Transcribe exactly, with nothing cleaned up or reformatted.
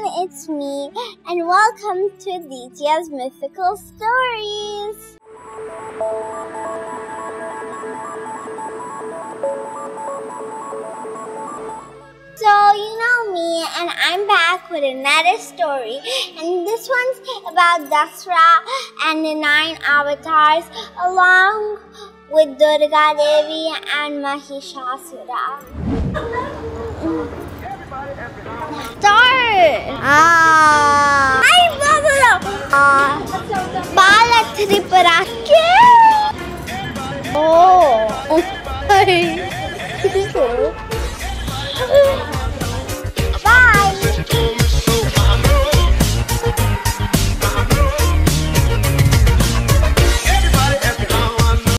everyone, it's me, and welcome to Deetya's Mythical Stories. So, you know me, and I'm back with another story, and this one's about Dussehra and the nine avatars, along with Durga Devi and Mahishasura. Start! Ah! Ay, Ah! Bala Tripura. Oh!